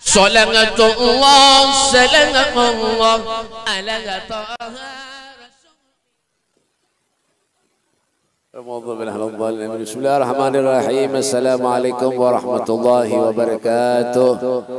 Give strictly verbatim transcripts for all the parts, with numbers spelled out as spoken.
Salatullah salamullah ala taha. Bismillahirrahmanirrahim. Assalamualaikum warahmatullahi wabarakatuh.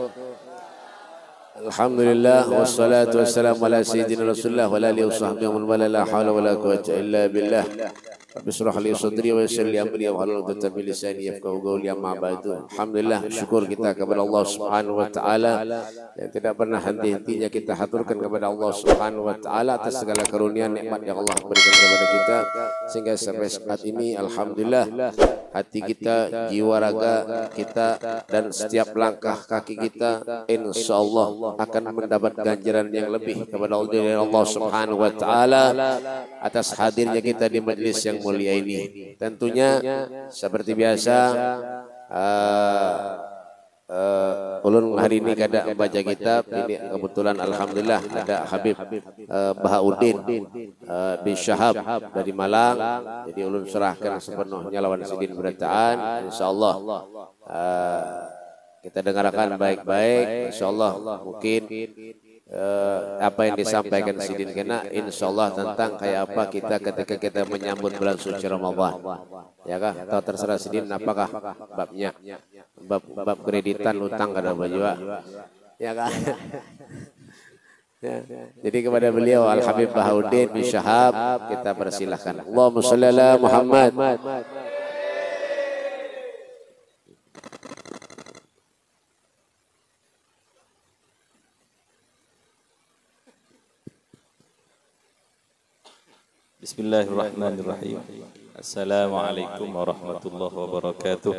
Alhamdulillah wassalatu wassalamu ala sayyidina Rasulullah wa alihi washabbihi wa man la haula wala quwwata illa billah. Rabbi shrah li sadri wa yassir li amri wa hlul 'uqdatam min lisani yafqahu qawli, amma ba'du. Alhamdulillah, syukur kita kepada Allah Subhanahu wa taala yang tidak pernah henti-hentinya kita haturkan kepada Allah Subhanahu wa taala atas segala karunia nikmat yang Allah berikan kepada kita sehingga sampai saat ini alhamdulillah hati kita, jiwa raga kita dan setiap langkah kaki kita insyaallah akan mendapat ganjaran yang lebih kepada Allah Subhanahu wa taala atas hadirnya kita di majelis yang mulia ini. Tentunya seperti biasa uh, uh, ulun hari ini kada baca kitab ini, kebetulan alhamdulillah ada Habib uh, Bahauddin uh, bin Syahab dari Malang, jadi ulun serahkan sepenuhnya lawan sidin berataan. Insyaallah uh, kita dengarkan baik-baik, insyaallah mungkin Uh, apa yang disampaikan Sidin kena insyaallah tentang kayak apa kita ketika kita menyambut bulan suci Ramadan, ya kah? Atau terserah Sidin apakah babnya bab, bab kreditan utang kada baju, ya kah? Ya. Jadi kepada beliau Al Habib Bahauddin bin Syahab kita persilahkan. Allahumma shalli ala Muhammad. Bismillahirrahmanirrahim. Assalamualaikum warahmatullahi wabarakatuh.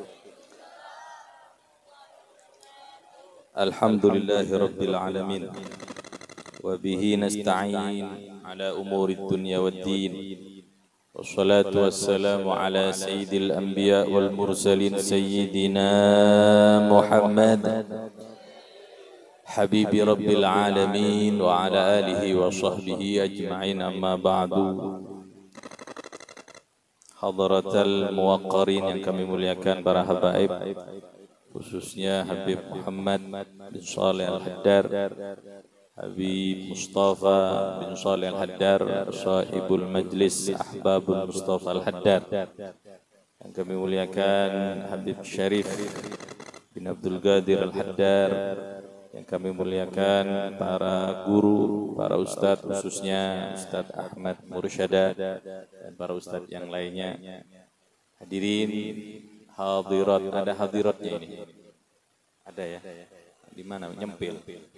Alhamdulillahi rabbil alamin. Wa bihi nasta'in ala umuri dunya waddin. Wassalatu wassalamu ala sayyidil anbiya wal mursalin sayyidina Muhammad Habibi Rabbil Alamin wa ala alihi wa sahbihi ajma'in, amma ba'du. Hadratal muwaqqarin yang kami muliakan, para habaib, khususnya Habib Muhammad bin Saleh Al-Haddar, Habib Mustafa bin Saleh Al-Haddar, sahibul majlis Ahbabul Mustafa Al-Haddar, yang kami muliakan Habib Syarif bin Abdul Qadir Al-Haddar, yang kami muliakan para guru, para ustadz, khususnya Ustadz Ahmad Mursyada dan para ustadz yang lainnya. Hadirin hadirat, ada hadiratnya ini? Ada ya? Di mana? Nyempil.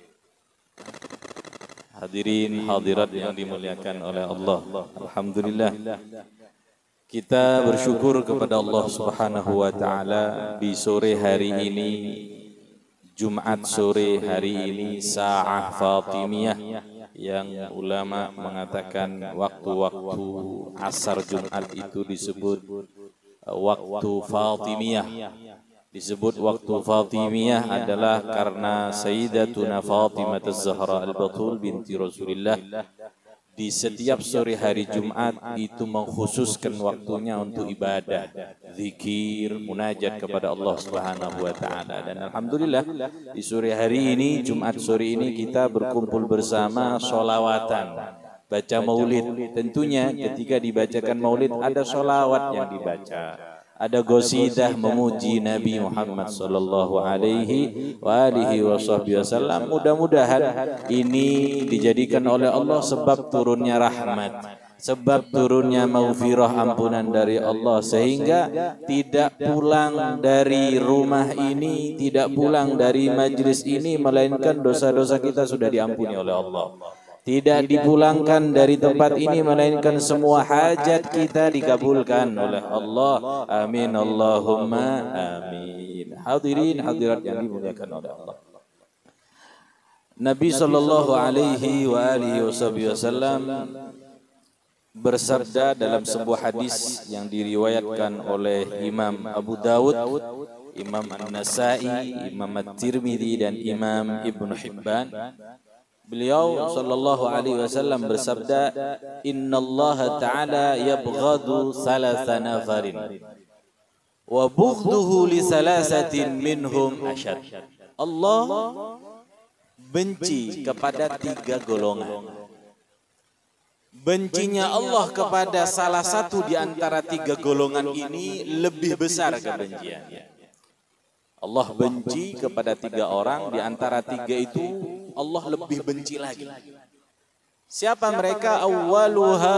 Hadirin hadirat yang dimuliakan oleh Allah. Alhamdulillah, kita bersyukur kepada Allah Subhanahu wa taala di sore hari ini, Jumat sore hari ini, Sa'ah Fatimiyah, yang ulama mengatakan waktu-waktu asar Jumat itu disebut waktu Fatimiyah. Disebut waktu Fatimiyah adalah karena Sayyidatuna Fatimah Az-Zahra Al-Batul binti Rasulillah di setiap sore hari Jumat itu mengkhususkan waktunya untuk ibadah, zikir, munajat kepada Allah Subhanahu wa taala. Dan alhamdulillah di sore hari ini, Jumat sore ini, kita berkumpul bersama sholawatan, baca maulid. Tentunya ketika dibacakan maulid ada sholawat yang dibaca, ada gosidah memuji Nabi Muhammad sallallahu alaihi wa alihi wasallam. Mudah-mudahan ini dijadikan oleh Allah sebab turunnya rahmat, sebab turunnya maghfirah, ampunan dari Allah, sehingga tidak pulang dari rumah ini, tidak pulang dari majlis ini melainkan dosa-dosa kita sudah diampuni oleh Allah. Tidak dipulangkan dari tempat ini melainkan semua hajat kita dikabulkan oleh Allah. Amin Allahumma amin. Hadirin hadirat yang dimuliakan oleh Allah, Nabi sallallahu alaihi wa alihi wasallam bersabda dalam sebuah hadis yang diriwayatkan oleh Imam Abu Dawud, Imam An-Nasai, Imam At-Tirmidzi dan Imam Ibnu Hibban. Beliau sallallahu alaihi wasallam bersabda, "Innallaha ta'ala yabghadu salasa nafarin wa bughduhu li salasatin minhum ashad." Allah benci kepada tiga golongan. Bencinya Allah kepada salah satu di antara tiga golongan ini lebih besar kebenciannya. Allah benci kepada tiga orang, di antara tiga itu Allah lebih benci lagi. Siapa mereka? Awwaluha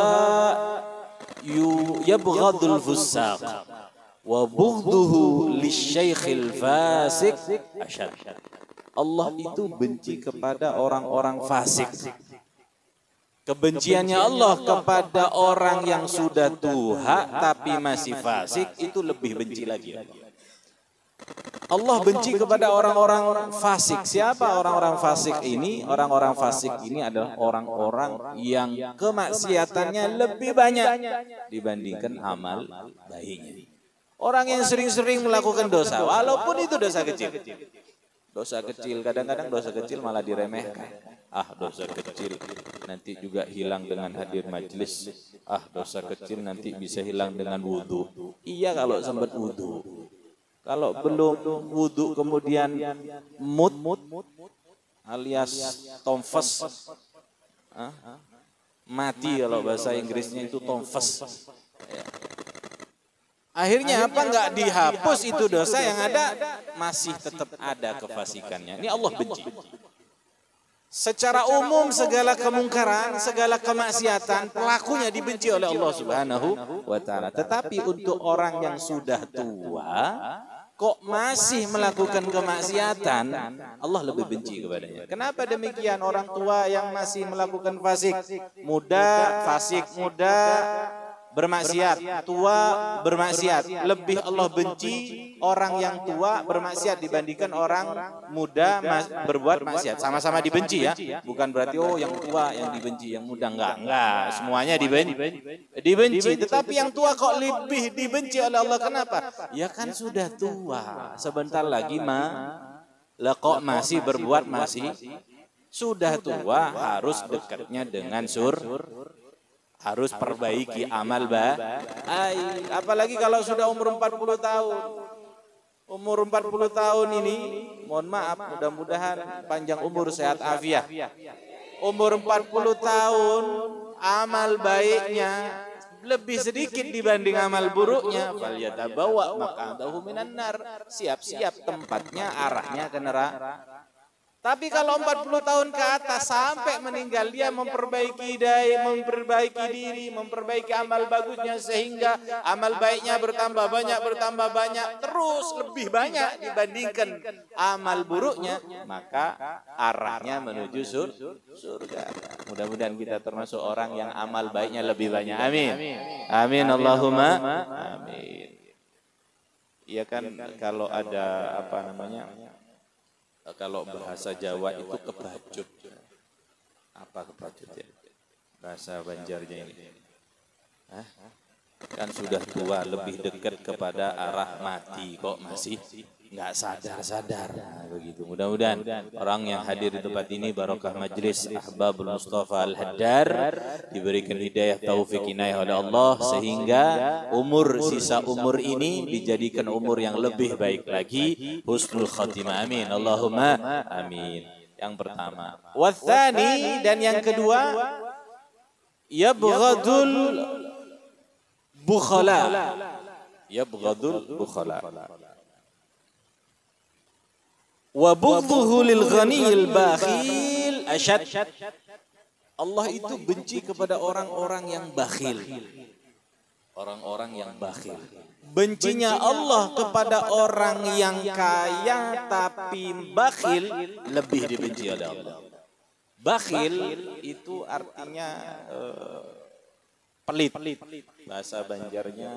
yabghadul fussaq wa bughduhu lisyaikhil fasik asyad. Allah itu benci kepada orang-orang fasik. Kebenciannya Allah kepada orang yang sudah tua tapi masih fasik itu lebih benci lagi. Allah benci kepada orang-orang fasik. Siapa orang-orang fasik ini? Orang-orang fasik ini adalah orang-orang yang kemaksiatannya lebih banyak dibandingkan amal baiknya. Orang yang sering-sering melakukan dosa, walaupun itu dosa kecil. Dosa kecil, kadang-kadang dosa kecil malah diremehkan. Ah, dosa kecil nanti juga hilang dengan hadir majelis. Ah, dosa kecil nanti bisa hilang dengan wudhu. Iya kalau sempat wudhu. Kalau belum wudhu kemudian mut alias tomfes, ah, mati kalau bahasa Inggrisnya itu tomfes. Ya. Akhirnya apa? Enggak dihapus itu dosa, yang ada masih tetap ada kefasikannya. Ini Allah benci. Secara umum segala kemungkaran, segala kemaksiatan pelakunya dibenci oleh Allah Subhanahu wa taala. Tetapi untuk orang yang sudah tua kok masih melakukan kemaksiatan, Allah lebih benci kepadanya. Kenapa demikian? Orang tua yang masih melakukan fasik, muda fasik, muda bermaksiat, tua bermaksiat, lebih Allah benci orang yang tua bermaksiat dibandingkan orang muda berbuat maksiat. Sama-sama dibenci ya, bukan berarti oh yang tua yang dibenci, yang muda enggak, enggak, semuanya dibenci. Dibenci, tetapi yang tua kok lebih dibenci oleh Allah. Kenapa? Ya kan sudah tua, sebentar lagi mah lah kok masih berbuat masih sudah tua, harus dekatnya dengan sur. Harus perbaiki amal baik. Apalagi kalau sudah umur empat puluh tahun. Umur empat puluh tahun ini, mohon maaf, mudah-mudahan panjang umur, sehat afiat. Umur empat puluh tahun, amal baiknya lebih sedikit dibanding amal buruknya. Falyatabawa maq'adahu minan nar. Siap-siap tempatnya, arahnya ke neraka. Tapi kalau empat puluh tahun ke atas sampai meninggal, dia memperbaiki daya, memperbaiki diri, memperbaiki amal bagusnya sehingga amal baiknya bertambah banyak, bertambah banyak, terus lebih banyak dibandingkan amal buruknya, maka arahnya menuju sur, surga. Mudah-mudahan kita termasuk orang yang amal baiknya lebih banyak. Amin. Amin Allahumma amin. Iya kan, kalau ada apa namanya? Kalau bahasa Jawa itu kebacut. Apa kebacut ya? Bahasa Banjarnya ini. Hah? Kan sudah tua, lebih dekat kepada arah mati, kok masih nggak sadar-sadar. Nah, begitu. Mudah-mudahan orang yang hadir di tempat ini barokah majlis Ahbabul Mustafa Al-Haddar diberikan hidayah taufik inayah oleh Allah sehingga umur sisa umur ini dijadikan umur yang lebih baik lagi, husnul khatimah. Amin. Allahumma amin. Yang pertama. Wathani, dan yang kedua, yabghadul bukhala. Yabghadul bukhala. Wa bughdhuhu lil ghaniyil bakhil asyad. Allah itu benci kepada orang-orang yang bakhil. Orang-orang yang bakhil. Bencinya Allah kepada orang yang kaya tapi bakhil lebih dibenci oleh Allah. Bakhil itu artinya uh, pelit. Bahasa Banjarnya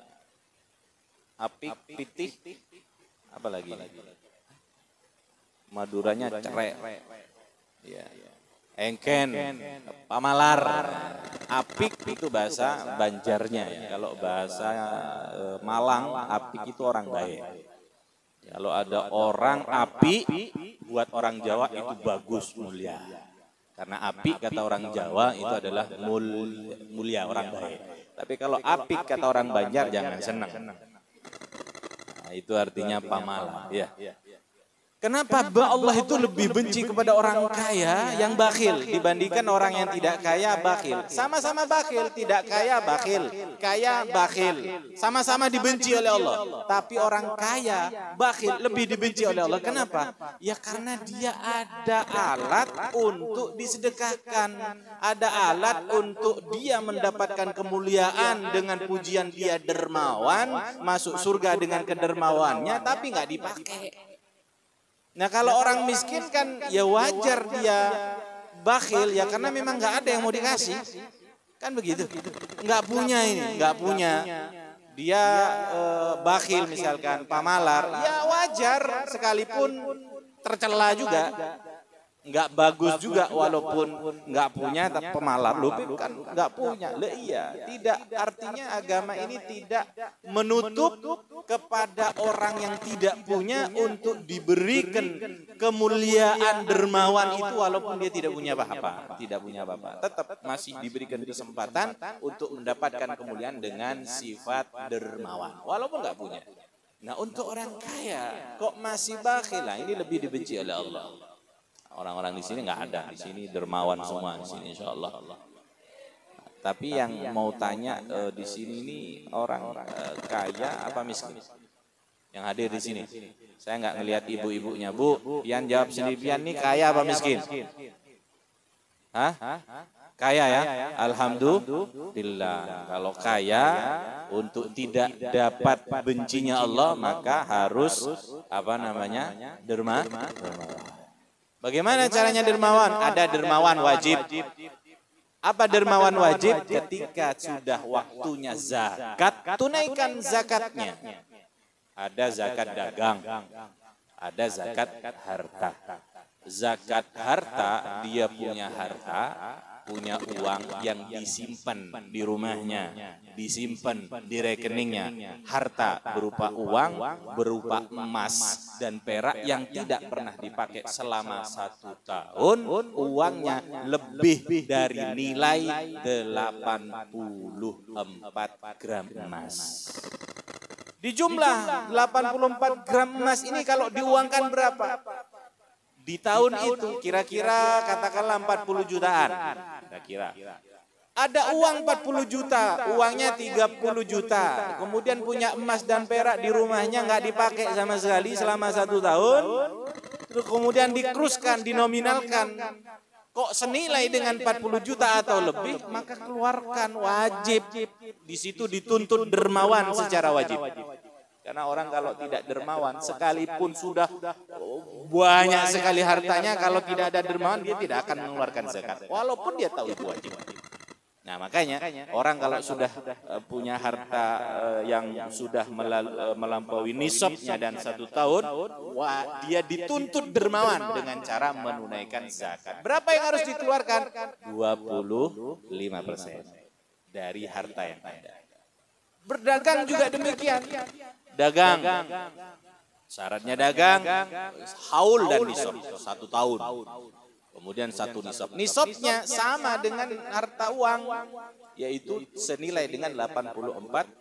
apik, pitih, apa lagi? Maduranya cerai, ya. Engken, pamalar, apik itu bahasa Banjarnya. Ya. Kalau bahasa e, Malang, apik itu orang baik. Kalau ada orang apik, buat orang Jawa itu bagus, mulia. Karena apik kata orang Jawa itu adalah mul, mulia, orang baik. Tapi kalau apik kata orang Banjar jangan senang. Nah, itu artinya pamalar. Ya. Kenapa Allah itu lebih benci kepada orang kaya yang bakhil dibandingkan orang yang tidak kaya bakhil? Sama-sama bakhil, tidak kaya bakhil, kaya bakhil. Sama-sama dibenci oleh Allah. Tapi orang kaya bakhil lebih dibenci oleh Allah. Kenapa? Ya karena dia ada alat untuk disedekahkan. Ada alat untuk dia mendapatkan kemuliaan dengan pujian dia dermawan, masuk surga dengan kedermawannya, tapi nggak dipakai. Nah kalau orang miskin kan ya wajar dia bakhil ya karena memang nggak ada yang mau dikasih, kan begitu. Nggak punya ini, nggak punya. Dia e, bakhil misalkan pamalar, ya wajar sekalipun tercela juga. Nggak bagus juga walaupun nggak punya tapi pemalar lu kan nggak punya. Lah iya, tidak artinya agama ini tidak menutup kepada orang yang tidak punya untuk diberikan kemuliaan dermawan itu walaupun dia tidak punya apa-apa, tidak punya apa-apa. Tetap masih diberikan kesempatan untuk mendapatkan kemuliaan dengan sifat dermawan walaupun nggak punya. Nah, untuk orang kaya kok masih bakhil, nah ini lebih dibenci oleh Allah. Orang-orang di sini nggak ada, di sini dermawan semua di sini insya Allah. Tapi yang mau tanya e, di sini ini orang e, kaya apa miskin? Yang hadir di sini. Saya nggak ngelihat ibu-ibunya, Bu. Pian jawab sendiri, Pian nih kaya apa miskin? Hah? Kaya ya? Alhamdulillah. Kalau kaya untuk tidak dapat bencinya Allah maka harus apa namanya? Derma. Bagaimana caranya dermawan? Ada dermawan wajib. Apa dermawan wajib? Ketika sudah waktunya zakat, tunaikan zakatnya. Ada zakat dagang, ada zakat harta. Zakat harta, dia punya harta, punya uang yang disimpan di rumahnya, disimpan di rekeningnya. Harta berupa uang, berupa emas dan perak yang tidak pernah dipakai selama satu tahun. Uangnya lebih dari nilai delapan puluh empat gram emas. Di jumlah delapan puluh empat gram emas ini kalau diuangkan berapa? Di tahun itu kira-kira katakanlah empat puluh jutaan. Kira-kira. Ada uang empat puluh juta, uangnya tiga puluh juta. Kemudian punya emas dan perak di rumahnya nggak dipakai sama sekali selama satu tahun. Terus kemudian dikruskan, dinominalkan. Kok senilai dengan empat puluh juta atau lebih, maka keluarkan wajib. Di situ dituntut dermawan secara wajib. Karena orang kalau tidak dermawan, sekalipun sudah banyak sekali hartanya, kalau tidak ada dermawan, dia tidak akan mengeluarkan zakat. Walaupun dia tahu itu wajib. Nah makanya, orang kalau sudah punya harta yang sudah melampaui nisabnya dan satu tahun, wah, dia dituntut dermawan dengan cara menunaikan zakat. Berapa yang harus dikeluarkan? dua puluh lima persen dari harta yang ada. Berdagang juga demikian. Dagang, syaratnya dagang, haul dan nisab satu tahun. Kemudian satu nisab. Nisabnya sama dengan harta uang, yaitu senilai dengan delapan puluh empat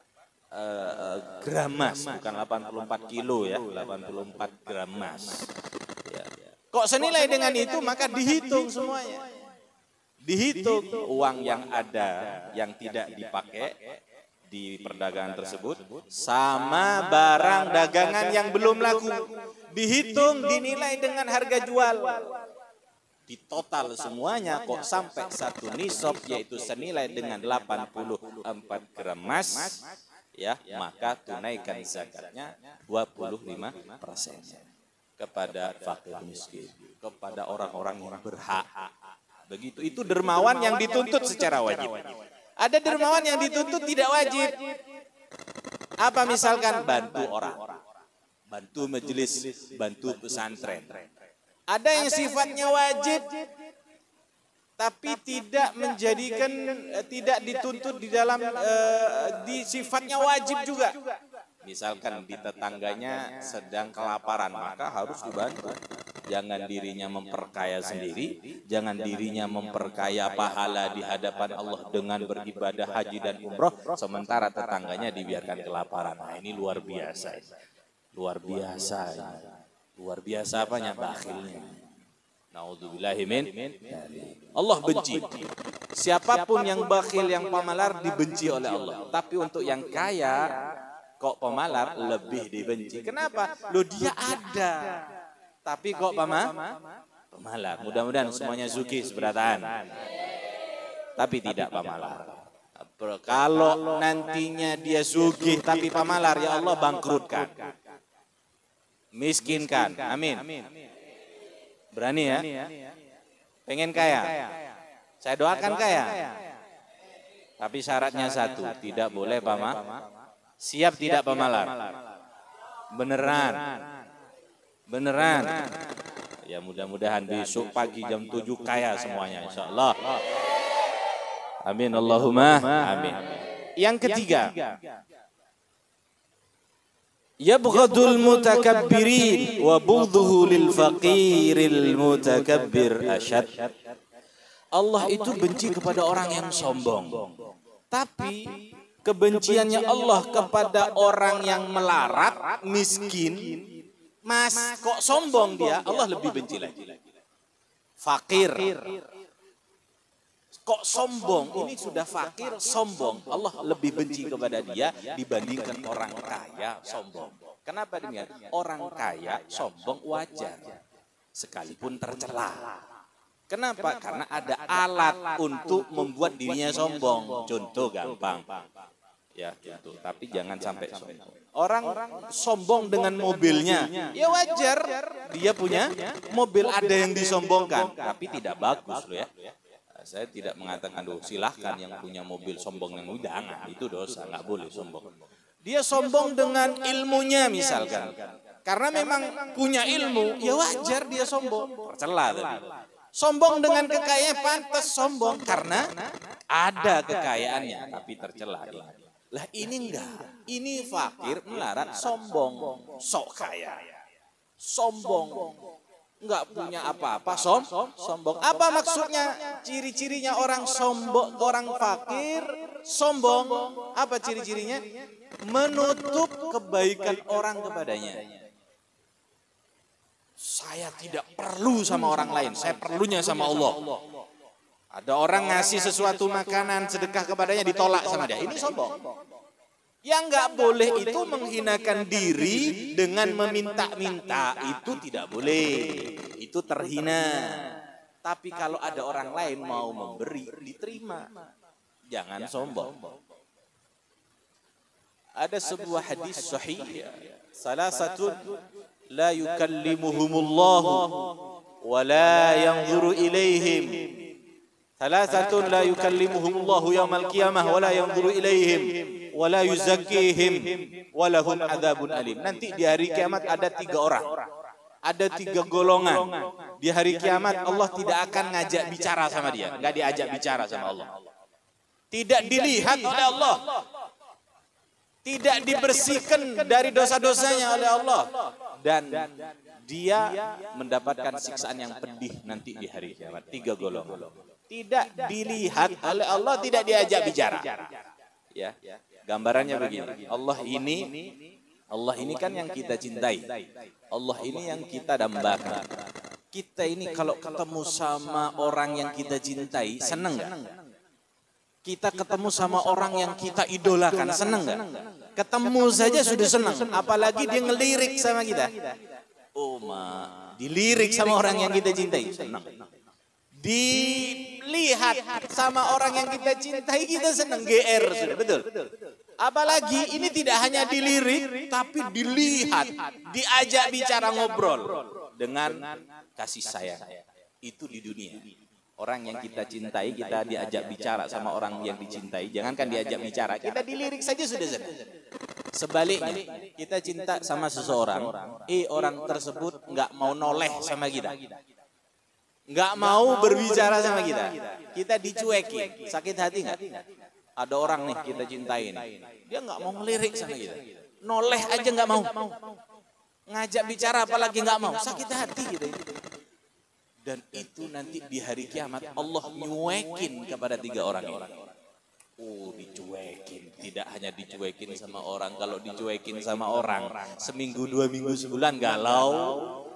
uh, gram emas, bukan delapan puluh empat kilo ya, delapan puluh empat gram emas. Ya. Kok senilai dengan itu maka dihitung semuanya. Dihitung uang yang ada yang tidak dipakai di perdagangan tersebut sama barang dagangan yang belum laku, dihitung, dinilai dengan harga jual, di total semuanya kok sampai satu nisab yaitu senilai dengan delapan puluh empat gram emas, ya maka tunaikan zakatnya dua puluh lima persen kepada fakir miskin, kepada orang-orang yang berhak. Begitu, itu dermawan yang dituntut secara wajib. Ada dermawan yang dituntut tidak wajib. Apa misalkan bantu orang, bantu majelis, bantu pesantren. Ada yang sifatnya wajib, tapi tidak menjadikan, tidak dituntut di dalam, uh, di sifatnya wajib juga. Misalkan di tetangganya sedang kelaparan, maka harus dibantu. Jangan dirinya memperkaya sendiri, jangan dirinya memperkaya pahala di hadapan Allah dengan beribadah haji dan umroh, sementara tetangganya dibiarkan kelaparan. Nah ini luar biasa, luar biasa. Luar biasa apanya? Bakhilnya. Naudzubillahi min. Allah benci. Siapapun yang bakhil, yang pemalar dibenci oleh Allah. Tapi untuk yang kaya kok pemalar lebih dibenci. Kenapa? Loh dia ada. Tapi kok pama? Pemalar. Mudah-mudahan semuanya zuki seberataan. Tapi tidak pemalar. Kalau nantinya dia sugih tapi pemalar, ya Allah bangkrutkan. Miskinkan. Amin. Berani ya? Pengen kaya? Saya doakan kaya. Tapi syaratnya satu, tidak boleh pama. Siap tidak pemalar? Beneran. Beneran. Ya mudah-mudahan besok pagi jam tujuh kaya semuanya insya Allah. Amin Allahumma amin. Yang ketiga, yabghadul mutakabbirin wa bughdhuhu lil faqiril mutakabbir asyad. Allah itu benci kepada orang yang sombong. Tapi kebenciannya Allah kepada orang yang melarat, miskin, mas kok sombong dia, Allah lebih benci lagi. Fakir. Kok sombong, ini sudah fakir, sombong. Allah lebih benci kepada dia dibandingkan orang kaya, sombong. Kenapa demikian? Orang kaya, sombong wajar. Sekalipun tercela. Kenapa? Karena ada alat untuk membuat dirinya sombong. Contoh gampang. Ya, contoh. Tapi jangan sampai sombong. Orang sombong dengan mobilnya. Ya wajar. Dia punya mobil, ada yang disombongkan. Tapi tidak bagus loh ya. Saya tidak mengatakan, doh silahkan yang punya mobil sombong yang jangan, itu dosa, nggak boleh sombong. Dia sombong dengan ilmunya misalkan, karena memang punya ilmu, ya wajar dia sombong. Tercela tadi. Sombong dengan kekayaan pantas sombong karena ada kekayaannya, tapi tercela. Lah ini enggak, ini fakir melarat sombong, sok kaya, sombong. Enggak punya apa-apa, som, sombong. Apa maksudnya? Ciri-cirinya orang sombong, orang fakir, sombong. Apa ciri-cirinya? Menutup kebaikan orang kepadanya. Saya tidak perlu sama orang lain, saya perlunya sama Allah. Ada orang ngasih sesuatu makanan, sedekah kepadanya, ditolak sama dia. Ini sombong. Yang nggak boleh itu menghinakan diri dengan meminta-minta, itu tidak boleh, itu terhina. Tapi kalau ada orang lain mau memberi, diterima, jangan sombong. Ada sebuah hadis sahih, salah satu la yukallimuhumullahu wa la yanzuru ilaihim. Salah satu la yukallimuhumullahu yaumal qiyamah wa la yanzuru ilaihim. Wala yuzakkihim walahum adzabun alim. Nanti di hari kiamat ada tiga orang. Ada tiga golongan. Di hari kiamat Allah tidak akan ngajak bicara sama dia. Enggak diajak bicara sama Allah. Tidak dilihat oleh Allah. Tidak dibersihkan dari dosa-dosanya oleh Allah. Dan dia mendapatkan siksaan yang pedih nanti di hari kiamat. Tiga golongan. Tidak dilihat oleh Allah, tidak diajak bicara. Ya. Gambarannya begini, Allah ini, Allah ini kan yang kita cintai, Allah ini yang kita dambakan. Kita ini kalau ketemu sama orang yang kita cintai, seneng nggak? Kita ketemu sama orang yang kita idolakan, seneng nggak? Ketemu saja sudah seneng, apalagi dia ngelirik sama kita. Oh ma, dilirik sama orang yang kita cintai, seneng. Dilihat sama orang yang kita cintai, kita senang, G R sudah, betul. Apalagi ini tidak hanya dilirik, tapi dilihat, diajak bicara ngobrol dengan kasih sayang. Itu di dunia. Orang yang kita cintai, kita diajak bicara sama orang yang dicintai. Jangankan diajak bicara, kita dilirik saja sudah senang. Sebaliknya, kita cinta sama seseorang, eh orang tersebut nggak mau noleh sama kita. Nggak mau berbicara sama kita, kita dicuekin, sakit hati nggak? Ada orang nih kita cintai nih, dia nggak mau ngelirik sama kita, noleh aja nggak mau, ngajak bicara apalagi nggak mau, sakit hati gitu. Dan itu nanti di hari kiamat Allah nyuekin kepada tiga orang ini. Oh dicuekin, tidak hanya dicuekin sama orang, kalau dicuekin sama orang seminggu dua minggu sebulan galau.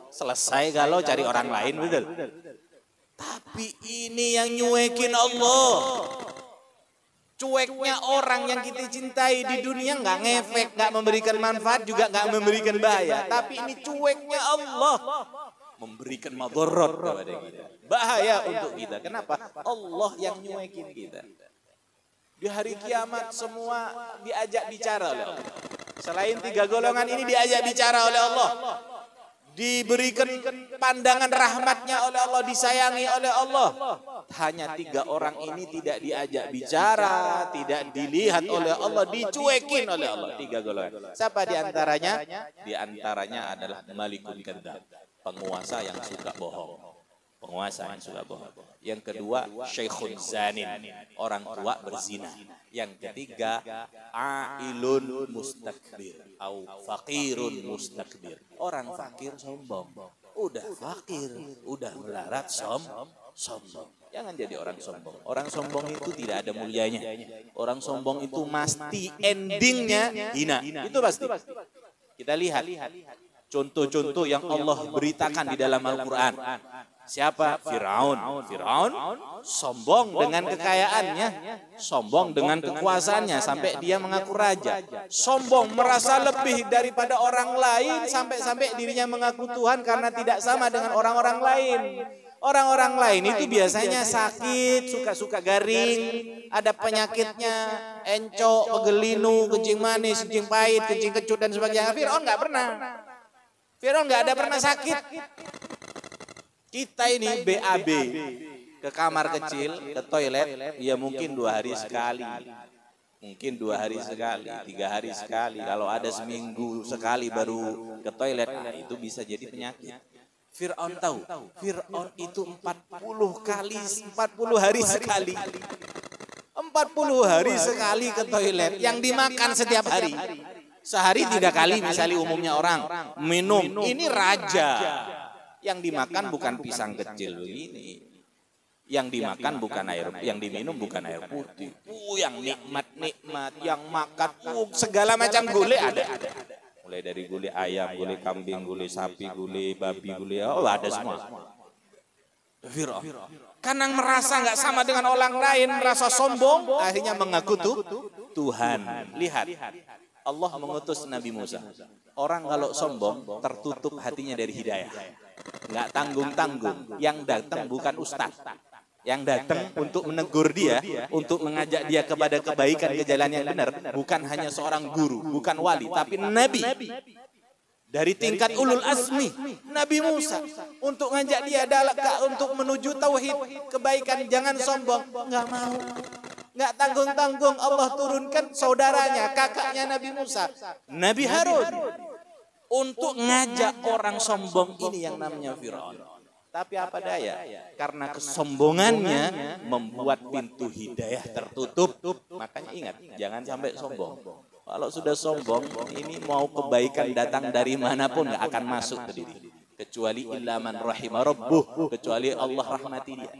Selesai galau cari orang lain, betul. Tapi ini yang nyuekin Allah. Cueknya orang yang kita cintai di dunia nggak ngefek, nggak memberikan manfaat, juga nggak memberikan bahaya. Tapi ini cueknya Allah, memberikan madharat kepada kita, bahaya untuk kita. Kenapa? Allah yang nyuekin kita. Di hari kiamat semua diajak bicara oleh Allah. Selain tiga golongan ini diajak bicara oleh Allah. Diberikan pandangan rahmatnya oleh Allah, disayangi oleh Allah. Hanya tiga orang ini tidak diajak bicara, tidak dilihat oleh Allah, dicuekin oleh Allah. Tiga golongan. Siapa diantaranya? Diantaranya adalah Malikul Kadzdzab, penguasa yang suka bohong. Penguasa yang suka bohong. Yang kedua, Syekhun Zanin, orang tua berzina. Yang ketiga, Ailun mustakbir atau fakirun mustakbir, orang fakir sombong. Udah fakir, udah melarat som, sombong. Jangan jadi orang sombong. Orang sombong itu tidak ada mulianya. Orang sombong itu mesti endingnya hina. Itu pasti. Kita lihat contoh-contoh yang Allah beritakan di dalam Al-Quran. Siapa? Fir'aun. Fir'aun sombong dengan kekayaannya, sombong dengan kekuasaannya sampai dia mengaku raja. Sombong merasa lebih daripada orang lain sampai-sampai dirinya mengaku Tuhan karena tidak sama dengan orang-orang lain. Orang-orang lain itu biasanya sakit, suka-suka garing, ada penyakitnya, encok, pegelinu, kencing manis, kencing pahit, kencing kecut dan sebagainya. Fir'aun nggak pernah. Fir'aun nggak ada pernah sakit. Kita ini B A B, ke kamar kecil, ke toilet, ya mungkin dua hari sekali, mungkin dua hari sekali, tiga hari sekali. Kalau ada seminggu sekali baru ke toilet, nah itu bisa jadi penyakit. Fir'aun tahu, Fir'aun itu empat puluh kali, empat puluh hari sekali, empat puluh hari sekali ke toilet, yang dimakan setiap hari. Sehari tiga kali misalnya umumnya orang minum, ini raja. Yang dimakan bukan pisang kecil begini, yang dimakan bukan air, yang diminum bukan air putih. Uh, yang nikmat-nikmat, yang makan uh, segala macam gulai ada. Mulai dari gulai ayam, gulai kambing, gulai sapi, gulai babi, gulai oh ada semua. Fir'aun karena merasa nggak sama dengan orang lain, merasa sombong, akhirnya mengaku tuh Tuhan. Lihat, Allah mengutus Nabi Musa. Orang kalau sombong tertutup hatinya dari hidayah. Nggak tanggung-tanggung. Yang datang bukan ustaz. Yang datang untuk menegur dia, untuk mengajak dia kepada kebaikan, ke jalan yang benar. Bukan hanya seorang guru, bukan wali, tapi nabi. Dari tingkat ulul azmi, Nabi Musa. Untuk ngajak dia adalah untuk menuju tauhid, kebaikan, jangan sombong. Nggak mau. Nggak tanggung-tanggung, Allah turunkan saudaranya, kakaknya Nabi Musa, Nabi Harun. Untuk ngajak orang sombong ini yang namanya Fir'aun. Tapi apa daya, karena kesombongannya membuat pintu hidayah tertutup. Makanya ingat, jangan sampai sombong. Kalau sudah sombong, ini mau kebaikan datang dari manapun nggak akan masuk ke diri. Kecuali ilaman rahimah rabbuh, kecuali Allah rahmati dia.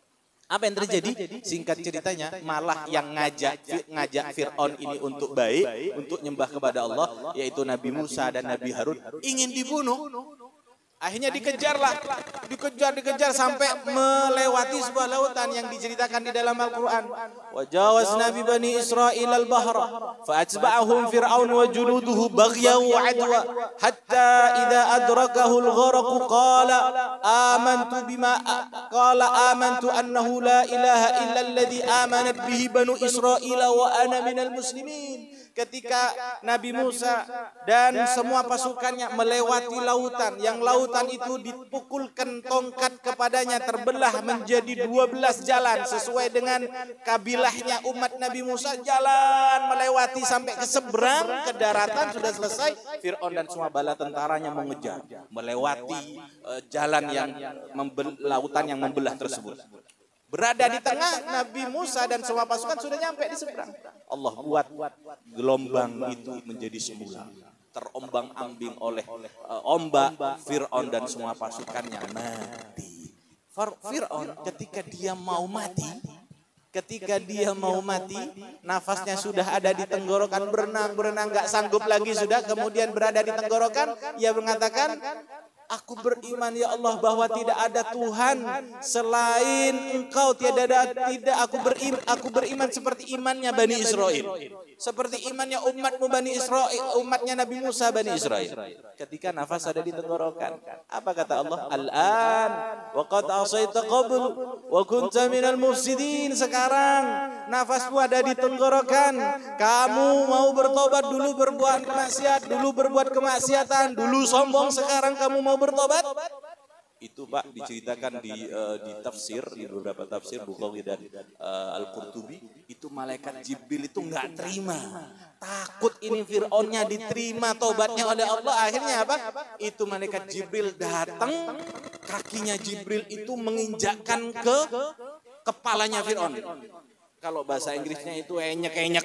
Apa yang terjadi? Singkat ceritanya, malah yang ngajak ngajak Fir'aun ini untuk baik, untuk nyembah kepada Allah, yaitu Nabi Musa dan Nabi Harun, ingin dibunuh. Akhirnya dikejarlah, dikejar, dikejar sampai melewati sebuah lautan yang diceritakan di dalam Al-Quran. Wajawazna bi bani Israil al-bahra, fa'atba'ahum Fir'aun wa junuduhu baghyan wa adwa, hatta idza adrakahu al-gharq qala amantu bima qala amantu annahu la ilaha illa alladhi amanat bihi banu Israil wa ana minal muslimin. Ketika Nabi Musa dan semua pasukannya melewati lautan, yang lautan itu dipukulkan tongkat kepadanya, terbelah menjadi dua belas jalan sesuai dengan kabilahnya umat Nabi Musa, jalan melewati sampai ke seberang, ke daratan sudah selesai. Fir'aun dan semua bala tentaranya mengejar, melewati uh, jalan yang lautan yang membelah tersebut. Berada di tengah, Nabi Musa dan semua pasukan sudah nyampe di seberang. Allah buat gelombang itu menjadi semula, terombang-ambing oleh uh, ombak. Fir'aun dan semua pasukannya mati. Fir'aun ketika dia mau mati, ketika dia mau mati, nafasnya sudah ada di tenggorokan, berenang, berenang, gak sanggup lagi sudah, kemudian berada di tenggorokan, ia mengatakan, Aku beriman ya Allah bahwa tidak ada Tuhan selain Engkau, tiada ada, tidak aku beriman, aku beriman seperti imannya Bani Israel. Seperti imannya umatmu Bani Israel, umatnya Nabi Musa Bani Israel. Ketika nafas ada di tenggorokan, apa kata Allah? Al-an wa qad asaita qabl wa kunta minal mufsidin. Sekarang nafasmu ada di tenggorokan. Kamu mau bertobat, dulu berbuat maksiat, dulu berbuat kemaksiatan, dulu sombong, sekarang kamu mau bertobat. Itu Pak diceritakan di uh, di tafsir, di beberapa tafsir Bukhari dan uh, Al-Qurtubi, itu malaikat Jibril itu nggak terima, takut ini Fir'aunnya diterima tobatnya oleh Allah. Akhirnya apa? Itu malaikat Jibril datang, kakinya Jibril itu menginjakkan ke kepalanya Fir'aun. Kalau bahasa Inggrisnya itu enyek-enyek,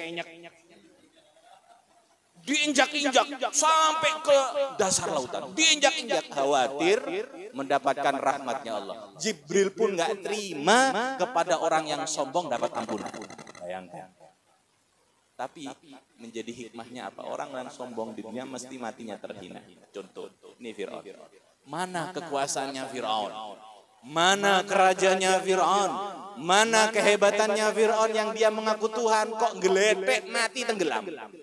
diinjak-injak sampai ke dasar lautan, diinjak-injak, khawatir mendapatkan rahmatnya Allah. Jibril pun nggak terima kepada orang yang sombong dapat ampunan. Bayangkan. Tapi menjadi hikmahnya apa? Orang yang sombong di dunia mesti matinya terhina. Contoh, ini Fir'aun. Mana kekuasaannya Fir'aun? Mana kerajaannya Fir'aun? Mana kehebatannya Fir'aun yang dia mengaku Tuhan, kok geletek mati tenggelam?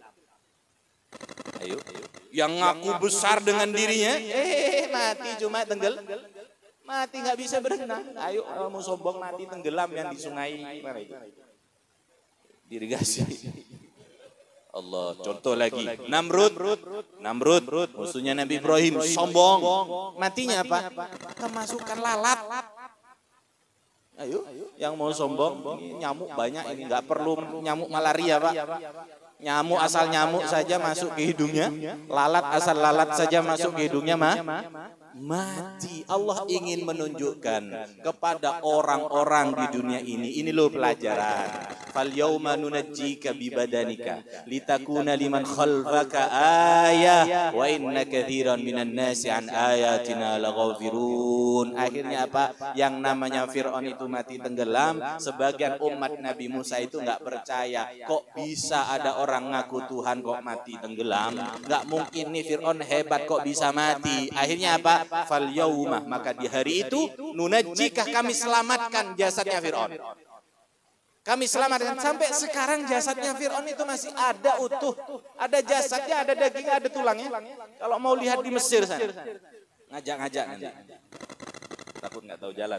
Ayo, yang ngaku besar dengan dirinya, eh mati cuma tenggel, mati nggak bisa berenang. Ayo kamu sombong mati tenggelam yang di sungai mana itu? Dirigasi. Allah, contoh lagi, Namrud, Namrud, musuhnya Nabi Ibrahim, sombong, matinya apa? Kemasukan lalat. Ayo, yang mau sombong, nyamuk banyak ini, nggak perlu nyamuk malaria Pak. Nyamuk asal nyamuk saja masuk ke hidungnya, lalat asal lalat saja masuk ke hidungnya mah mati. Allah ingin menunjukkan kepada orang-orang di dunia ini, ini loh pelajaran. Fal yauma nunajjika bi badanika litakuna liman khalfaka ayah wa inna katsiran minan nasi an ayatina laghafirun. Akhirnya apa? Yang namanya Fir'aun itu mati tenggelam. Sebagian umat Nabi Musa itu enggak percaya, kok bisa ada orang ngaku Tuhan kok mati tenggelam? Enggak mungkin nih Fir'aun hebat kok bisa mati. Akhirnya apa? Fal yauma, maka di hari itu nunajjikah, kami selamatkan jasadnya Fir'aun. Kami selamatkan. Sampai sekarang jasadnya Fir'aun itu masih ada utuh. Ada jasadnya, ada daging, ada tulangnya. Kalau mau lihat di Mesir sana, ngajak-ngajak nanti. Takut nggak tahu jalan.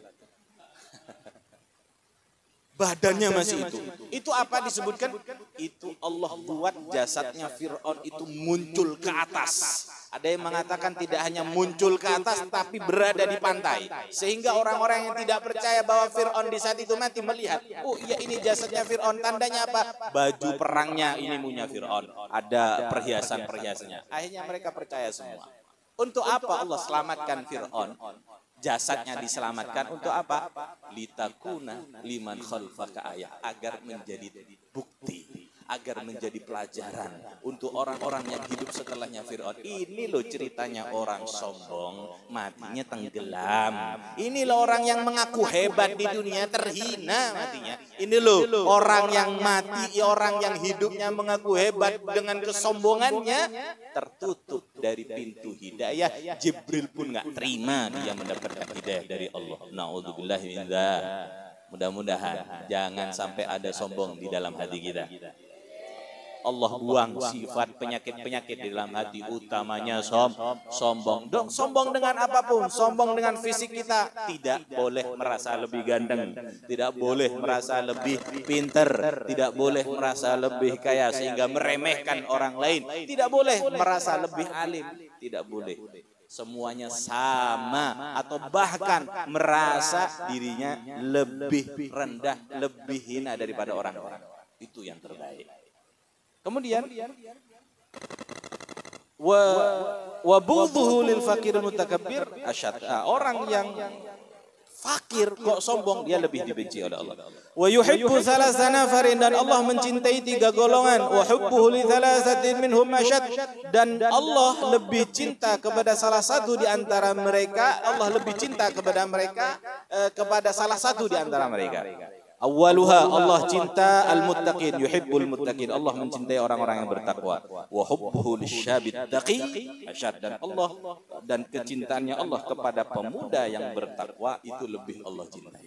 Badannya masih itu. Itu apa disebutkan? Itu Allah buat jasadnya Fir'aun itu muncul ke atas. Ada yang mengatakan tidak hanya muncul ke atas, tapi berada di pantai. Sehingga orang-orang yang tidak percaya bahwa Fir'aun di saat itu mati melihat, oh iya ini jasadnya Fir'aun, tandanya apa? Baju perangnya ini punya Fir'aun. Ada perhiasan-perhiasannya. Akhirnya mereka percaya semua. Untuk apa Allah selamatkan Fir'aun? Jasadnya diselamatkan untuk apa? Litakuna liman khalfaka ayah, agar menjadi bukti, agar menjadi pelajaran untuk orang-orang yang hidup setelahnya Fir'aun. Ini loh ceritanya orang sombong matinya tenggelam. Ini loh orang yang mengaku hebat di dunia terhina matinya. Ini loh orang yang mati, orang yang hidupnya mengaku hebat dengan kesombongannya tertutup dari pintu hidayah. Jibril pun nggak terima dia mendapatkan hidayah dari Allah. Na'udzubillah min dzalik. Mudah-mudahan jangan sampai ada sombong di dalam hati kita. Allah buang sifat penyakit-penyakit di dalam hati, utamanya som, sombong. Dong, sombong dengan apapun, sombong dengan fisik kita. Tidak boleh merasa lebih ganteng, tidak boleh merasa lebih pinter, tidak boleh merasa lebih kaya sehingga meremehkan orang lain. Tidak boleh merasa lebih alim, tidak boleh. Semuanya sama atau bahkan merasa dirinya lebih rendah, lebih hina daripada orang-orang. Itu yang terbaik. Kemudian wa wa bughdhuhu lil faqir mutakabbir asyad. Orang yang fakir kok sombong, dia lebih dibenci oleh Allah. Wa yuhibbu thalatha nafarin, dan Allah mencintai tiga golongan. Wa hubbuhu li thalathatin minhum asyad, dan Allah lebih cinta kepada salah satu di antara mereka. Allah lebih cinta kepada mereka eh, kepada salah satu di antara mereka. Awwaluha Allah cinta al-muttaqin, yuhibbul muttaqin. Allah mencintai orang-orang yang bertakwa. Wa hubbuhu lisyabit taqi asyad, dan Allah dan kecintaannya Allah kepada pemuda yang bertakwa itu lebih Allah cintai.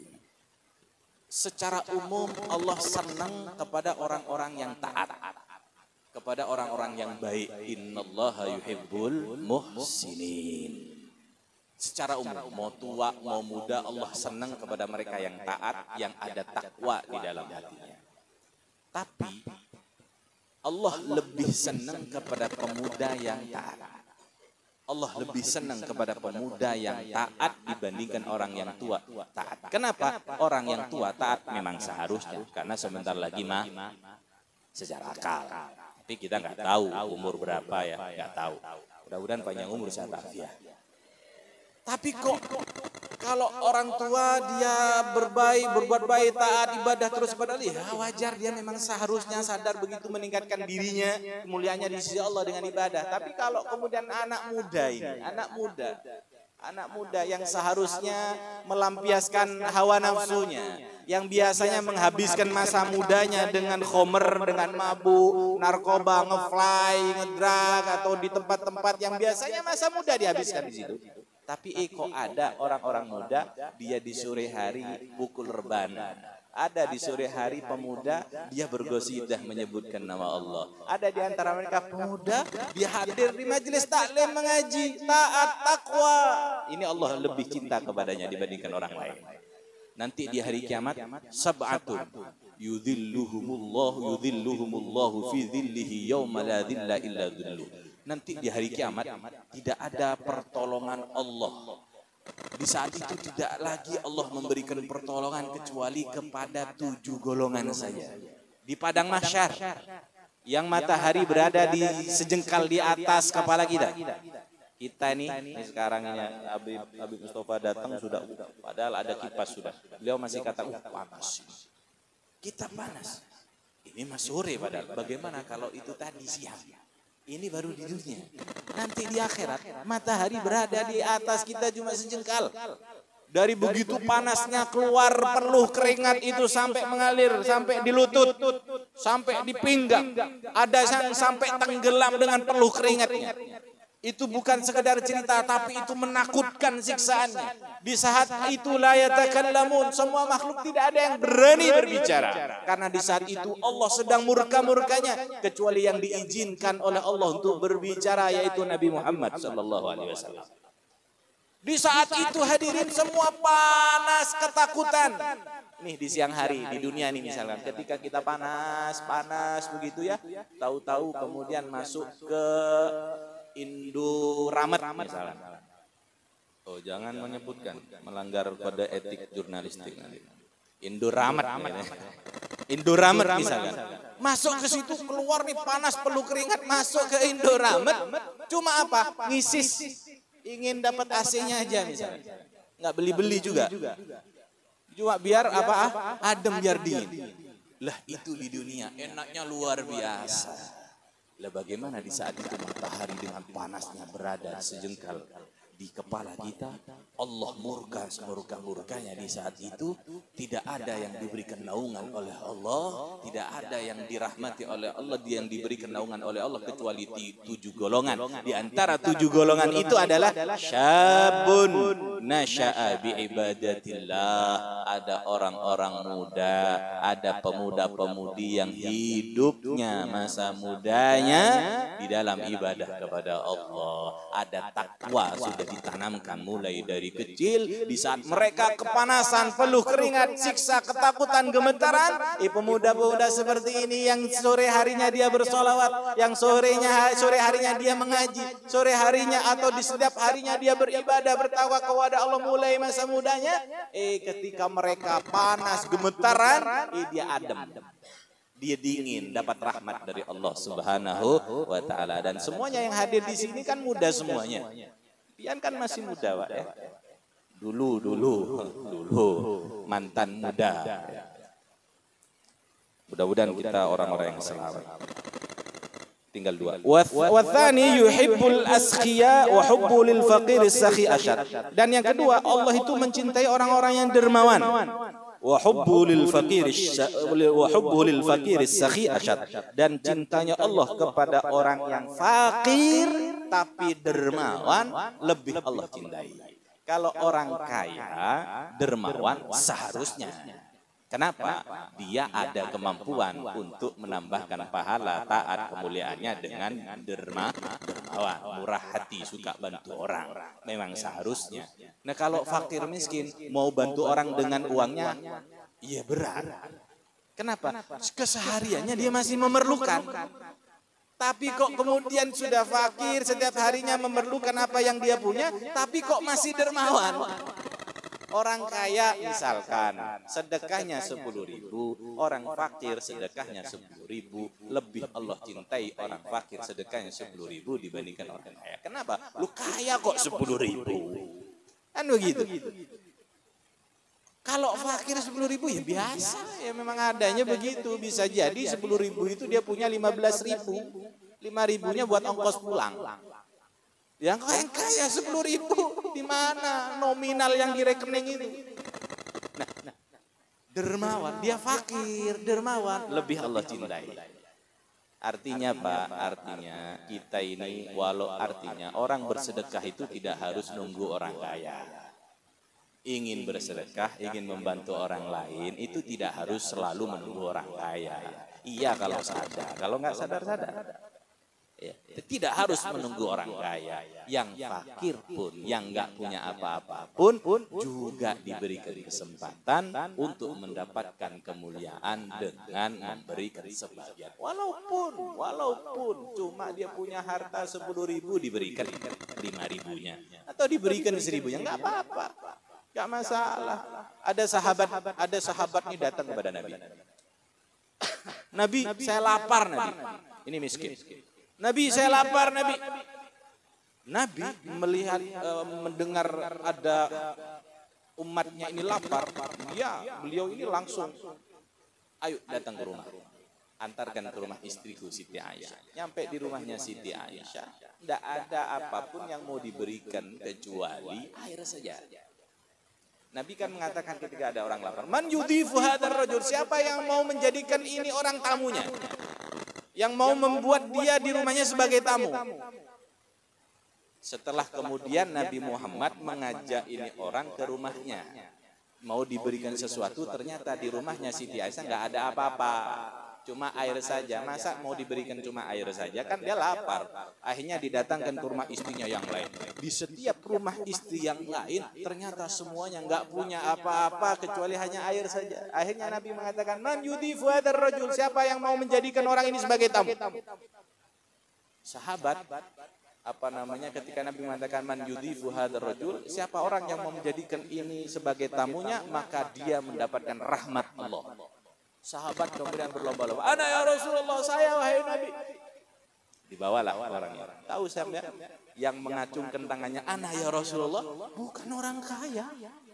Secara umum Allah senang kepada orang-orang yang taat, kepada orang-orang yang baik. Innallaha yuhibbul muhsinin. Secara umum, mau tua, mau muda, Allah senang kepada mereka yang taat, yang ada takwa di dalam hatinya. Tapi Allah lebih senang kepada pemuda yang taat. Allah lebih senang kepada pemuda yang taat dibandingkan orang yang tua taat. Kenapa? Orang yang tua taat memang seharusnya, karena sebentar lagi mah secara akal. Tapi kita nggak tahu umur berapa ya, nggak tahu. Mudah-mudahan panjang umur sehat afiat. Tapi kok kalau orang tua dia berbaik, berbuat baik, taat, ibadah terus padahal ya wajar, dia memang seharusnya sadar begitu meningkatkan dirinya, kemuliaannya di sisi Allah dengan ibadah. Tapi kalau kemudian anak muda ini, anak muda, anak muda yang seharusnya melampiaskan hawa nafsunya, yang biasanya menghabiskan masa mudanya dengan khomer, dengan mabuk, narkoba, ngefly, ngedrag, atau di tempat-tempat yang biasanya masa muda dihabiskan di situ. Tapi eh, kok ada orang-orang muda, dia di sore hari pukul rebana. Ada di sore hari pemuda, dia bergosidah menyebutkan nama Allah. Ada di antara mereka pemuda, dia hadir di majelis taklim mengaji, taat, takwa. Ini Allah lebih cinta kepadanya dibandingkan orang lain. Nanti di hari kiamat, sab'atun yudhilluhumullahu yudhilluhumullahu fi dhillihi yawma la dhilla illa dhilluh. Nanti di hari kiamat tidak ada pertolongan Allah. Di saat itu tidak lagi Allah memberikan pertolongan kecuali kepada tujuh golongan saja. Di padang mahsyar yang matahari berada di sejengkal di atas kepala kita. Kita nih, ini sekarang ini Habib, Habib Mustafa datang sudah, padahal ada kipas sudah. Beliau masih kata, uh panas. Kita panas. Ini masih sore padahal. Bagaimana kalau itu tadi siang? Ini baru di dunia. Nanti di akhirat, matahari berada di atas kita cuma sejengkal. Dari begitu panasnya keluar peluh keringat itu sampai mengalir, sampai di lutut, sampai di pinggang. Ada yang sampai tenggelam dengan peluh keringatnya. Itu bukan sekedar cerita, tapi itu menakutkan siksaannya. Di saat itu la yatakallamun, semua makhluk tidak ada yang berani berbicara. Karena di saat itu Allah sedang murka-murkanya, kecuali yang diizinkan oleh Allah untuk berbicara, yaitu Nabi Muhammad sallallahu alaihi wasallam. Di saat itu hadirin semua panas ketakutan. Nih di siang hari di dunia nih misalkan, ketika kita panas, panas begitu ya, tahu-tahu kemudian masuk ke Indoramet misalnya. Oh, jangan menyebutkan, melanggar kode etik jurnalistik nanti. Indoramet, Indoramet misalnya. Masuk ke situ, keluar nih panas peluh keringat, masuk ke Indoramet. Cuma apa? Ngisis, ingin dapat A C-nya aja misalnya. Nggak beli-beli juga. Cuma biar apa? Adem, biar dingin. Lah itu di dunia enaknya luar biasa. Lah bagaimana di saat itu matahari dengan panasnya berada sejengkal di kepala kita, Allah murka semurka-murkanya di saat itu. Tidak ada yang diberikan naungan oleh Allah, tidak ada yang dirahmati oleh Allah, yang diberikan naungan oleh Allah kecuali tujuh golongan. Di antara tujuh golongan itu adalah syabun nasya'a bi ibadatillah. Ada orang-orang muda, ada pemuda-pemudi yang hidupnya masa mudanya di dalam ibadah kepada Allah. Ada takwa sudah ditanamkan mulai dari kecil. Di saat mereka kepanasan, peluh keringat, siksa, ketakutan, gemetaran, eh, pemuda-pemuda seperti ini yang sore harinya dia bersolawat, yang sorenya sore harinya dia mengaji, sore harinya atau di setiap harinya dia beribadah, bertakwa kepada Allah mulai masa mudanya, eh ketika mereka panas, gemetaran, eh dia adem, dia dingin, dapat rahmat dari Allah Subhanahu wa taala. Dan semuanya yang hadir di sini kan muda semuanya. Pian kan masih muda, Pak ya. Dulu, dulu, dulu mantan muda. Mudah-mudahan kita orang-orang yang selamat. Tinggal dua. Wa tsani yuhibbul askhiya wa hubbu lil faqir as-sakhi asyad. Dan yang kedua, Allah itu mencintai orang-orang yang dermawan. wa hubbu lil faqir wa hubbu lil faqir sakhi asyad, dan cintanya Allah kepada orang yang fakir tapi dermawan lebih Allah cintai. Kalau orang kaya dermawan seharusnya. Kenapa? Dia ada kemampuan untuk menambahkan pahala taat kemuliaannya dengan derma, dermawan, murah hati, suka bantu orang. Memang seharusnya. Nah kalau fakir miskin mau bantu orang dengan uangnya, iya berat. Kenapa? Kesehariannya dia masih memerlukan. Tapi kok kemudian sudah fakir, setiap harinya memerlukan apa yang dia punya, tapi kok masih dermawan. Orang kaya misalkan sedekahnya sepuluh ribu, orang fakir sedekahnya sepuluh ribu, lebih Allah cintai orang fakir sedekahnya sepuluh ribu dibandingkan orang kaya. Kenapa? Lu kaya kok sepuluh ribu. Kan begitu. Kalau fakir sepuluh ribu ya biasa, ya memang adanya begitu. Bisa jadi sepuluh ribu itu dia punya lima belas ribu, lima ribunya buat ongkos pulang. Yang kaya kaya sepuluh ribu di mana nominal yang di rekening itu? Nah, nah, dermawan, dia fakir, dermawan, lebih Allah cintai. Artinya Pak, artinya kita ini walau artinya orang bersedekah itu tidak harus nunggu orang kaya. Ingin bersedekah, ingin membantu orang lain itu tidak harus selalu menunggu orang kaya. Iya kalau sadar, kalau nggak sadar-sadar. Ya, tidak harus menunggu orang kaya. Yang fakir pun, yang nggak punya apa-apa pun juga diberikan kesempatan untuk mendapatkan kemuliaan dengan memberikan sebagian. Walaupun, walaupun cuma dia punya harta sepuluh ribu diberikan lima ribunya atau diberikan seribunya, nggak apa-apa, nggak masalah. Ada sahabat, ada sahabat ini datang kepada Nabi. Nabi, saya lapar Nabi. Ini miskin. Nabi, saya lapar Nabi. Nabi melihat uh, mendengar ada umatnya ini lapar, ya beliau ini langsung, ayo datang ke rumah, antarkan ke rumah istriku Siti Aisyah. Nyampe di rumahnya Siti Aisyah, tidak ada apapun yang mau diberikan kecuali air saja. Nabi kan mengatakan ketika ada orang lapar, man yudhifu hadzal rajul, siapa yang mau menjadikan ini orang tamunya, yang mau membuat dia di rumahnya sebagai tamu. Setelah kemudian Nabi Muhammad mengajak ini orang ke rumahnya, mau diberikan sesuatu, ternyata di rumahnya Siti Aisyah nggak ada apa-apa, cuma air saja. Masa mau diberikan cuma air saja, kan dia lapar. Akhirnya didatangkan ke rumah istrinya yang lain. Di setiap rumah istri yang lain ternyata semuanya nggak punya apa-apa kecuali hanya air saja. Akhirnya Nabi mengatakan, man yudhifu hadzal rajul, siapa yang mau menjadikan orang ini sebagai tamu. Sahabat apa namanya ketika Nabi mengatakan man yudhifu hadzal rajul, siapa orang yang mau menjadikan ini sebagai tamunya, maka dia mendapatkan rahmat Allah. Sahabat kemudian berlomba-lomba, ana ya Rasulullah, saya wahai Nabi. Dibawalah orangnya. Tahu saya yang mengacungkan tangannya, ana ya Rasulullah, bukan orang kaya,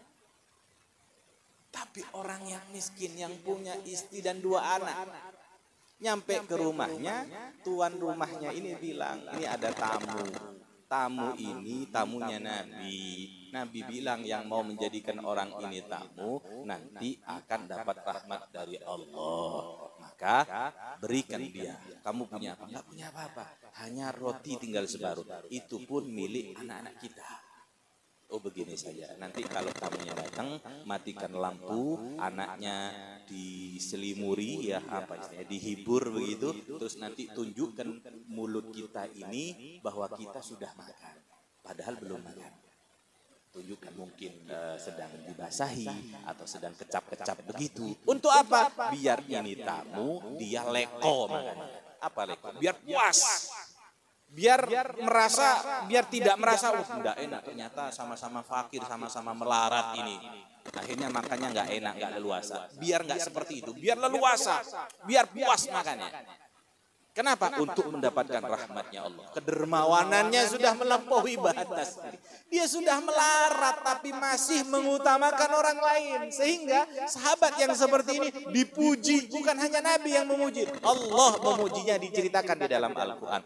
tapi orang yang miskin yang punya istri dan dua anak. Nyampe ke rumahnya, tuan rumahnya ini bilang, ini ada tamu. Tamu ini tamunya Nabi. Nabi bilang yang mau menjadikan orang ini tamu nanti akan dapat rahmat dari Allah. Maka berikan dia. Kamu punya apa? Enggak punya apa-apa. Hanya roti tinggal separuh. Itu pun milik anak-anak kita. Oh begini saja. Nanti kalau tamunya datang, matikan lampu, anaknya diselimuri ya apa istilahnya, dihibur begitu. Terus nanti tunjukkan mulut kita ini bahwa kita sudah makan, padahal belum makan. Tunjukkan mungkin uh, sedang dibasahi atau sedang kecap-kecap begitu. Untuk apa? Biar ini tamu dia leko makannya. Apa leko? Biar puas. Biar merasa, biar tidak merasa, oh tidak enak, ternyata sama-sama fakir, sama-sama melarat ini. Akhirnya makannya nggak enak, nggak leluasa. Biar nggak seperti itu, biar leluasa, biar puas makannya. Kenapa? Untuk mendapatkan rahmatnya Allah. Kedermawanannya sudah melampaui batas. Dia sudah melarat tapi masih mengutamakan orang lain. Sehingga sahabat yang seperti ini dipuji. Bukan hanya Nabi yang memuji. Allah memujinya, diceritakan di dalam Al-Quran.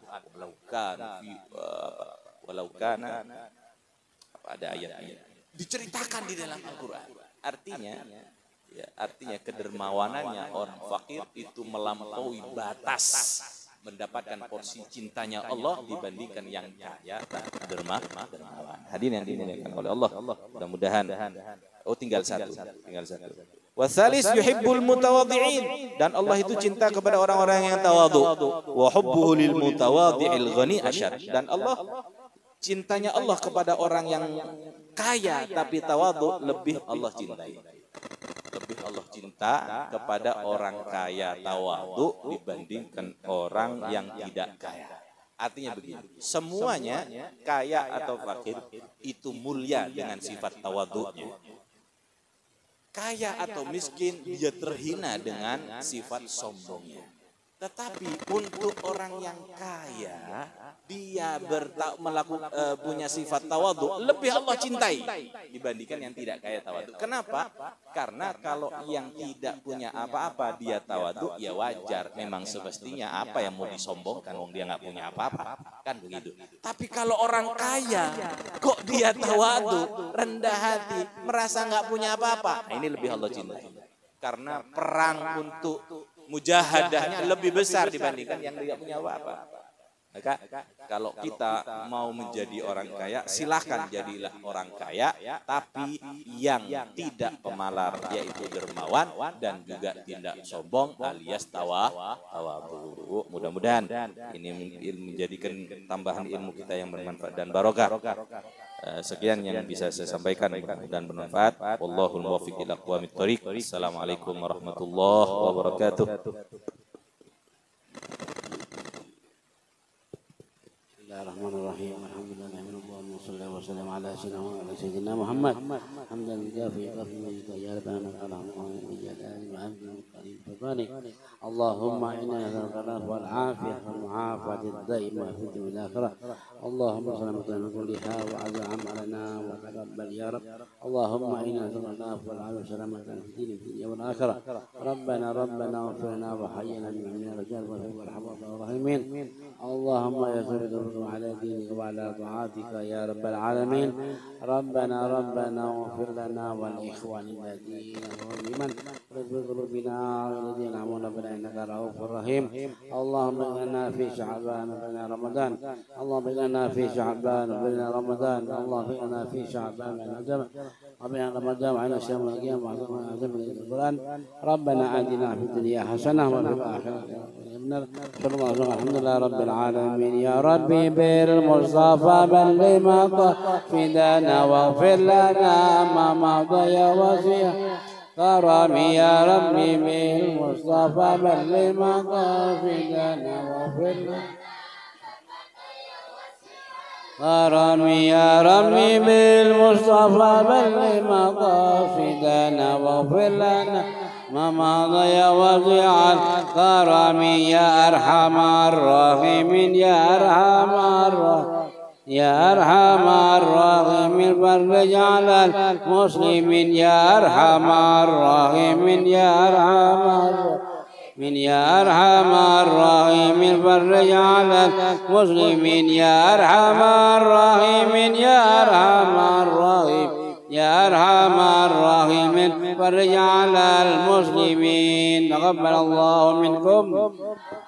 Walau kana, ada ayat-ayat. Diceritakan di dalam Al-Quran. Artinya Ya, artinya kedermawanannya orang fakir itu melampaui batas mendapatkan porsi cintanya Allah dibandingkan yang kaya derma dermawan. Hadirin yang dimuliakan oleh Allah. Mudah-mudahan. Oh tinggal satu, tinggal satu. Wasalis yuhibbul mutawadhi'in, dan Allah itu cinta kepada orang-orang yang tawadhu. Wa hubbuhu lil mutawadhi'il ghani asyad, dan Allah cintanya Allah kepada orang yang kaya tapi tawadhu lebih Allah cintai. Lebih Allah cinta kepada orang kaya tawadhu dibandingkan orang yang tidak kaya. Artinya begini, semuanya kaya atau fakir itu mulia dengan sifat tawadhu'nya. Kaya atau miskin dia terhina dengan sifat sombongnya. Tetapi untuk orang yang kaya, dia berta- melakukan uh, punya sifat tawadhu, lebih Allah cintai dibandingkan yang tidak kaya tawadhu. Kenapa? Karena kalau yang tidak punya apa-apa dia tawadhu, ya wajar. Memang semestinya apa yang mau disombongkan, wong dia nggak punya apa-apa, kan begitu. Tapi kalau orang kaya, kok dia tawadhu, rendah hati, merasa nggak punya apa-apa, nah, ini lebih Allah cintai. Karena perang untuk mujahadahnya lebih besar dibandingkan yang tidak punya apa-apa. Maka kalau kita mau menjadi orang kaya, silahkan jadilah orang kaya, tapi yang tidak pemalar, yaitu dermawan dan juga tidak sombong alias tawa tawadhu. Mudah-mudahan ini menjadikan tambahan ilmu kita yang bermanfaat dan barokah. Sekian yang bisa saya sampaikan dan bermanfaat. Wallahul muwaffiq ila aqwamit thoriq. Assalamualaikum warahmatullahi wabarakatuh. Bismillahirrahmanirrahim. Alhamdulillah wa sallam ala sayyidina Muhammad. Hamdan kafi kafi ya rabbana alhamdulillah wa jalali wa amri karim fadani. Allahumma inna nas'aluka wal afiyah wal mu'afati ad-daimah fi dunya wal akhirah. Allahumma salamatan min kulliha wa azam alana wa taqabbal ya rabb. Allahumma inna nas'aluka wal afiyah salamatan fi dunya wal akhirah. Rabbana rabbana ighfir lana wa hayyina min rijal wa rahmatur rahimin. Allahumma ya sayyidina على دينك وعلى طاعتك يا رب العالمين. ربنا ربنا اغفر لنا والإخوان الذين ظلموا في قلوبنا والذين آمنوا بنا إنك رؤوف رحيم. اللهم إنا في شعبان وبنا رمضان. اللهم إنا في شعبان وبنا رمضان. اللهم إنا في شعبان وبنا رمضان وعلى الشام والقيام وعلى عزم القرآن. ربنا آتنا في الدنيا حسنة وفي الآخرة صلى الله عليه وسلم. الحمد لله رب العالمين. يا ربي بالمصطفى بلغ مقاصدنا واغفر لنا ما مضى يا وسيع كرمي يا ربي بالمصطفى بلغ مقاصدنا واغفر لنا كرمي يا ربي بالمصطفى بلغ مقاصدنا واغفر لنا ما مضى يا وسيع الكرم يا أرحم الراحمين يا أرحم الراحمين يا أرحم الراحمين فرج على المسلمين يا أرحم الراحمين يا أرحم الراحمين يا أرحم الراحمين فرج على المسلمين يا أرحم الراحمين يا أرحم الراحمين يا أرحم الراحمين فرج على المسلمين. تقبل الله منكم.